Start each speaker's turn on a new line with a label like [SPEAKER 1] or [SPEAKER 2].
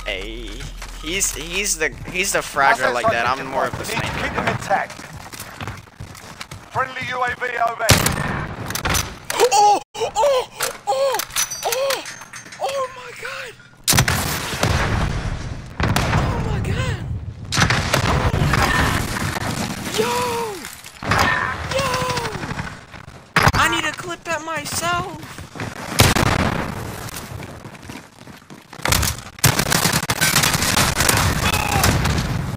[SPEAKER 1] Hey, he's the fragile like that. I'm more of the sniper.
[SPEAKER 2] Keep them intact. Friendly UAV overhead.
[SPEAKER 1] Oh! Oh! Oh! Oh! Oh my god! Oh my god! Oh my god! Yo! Yo! I need to clip that myself!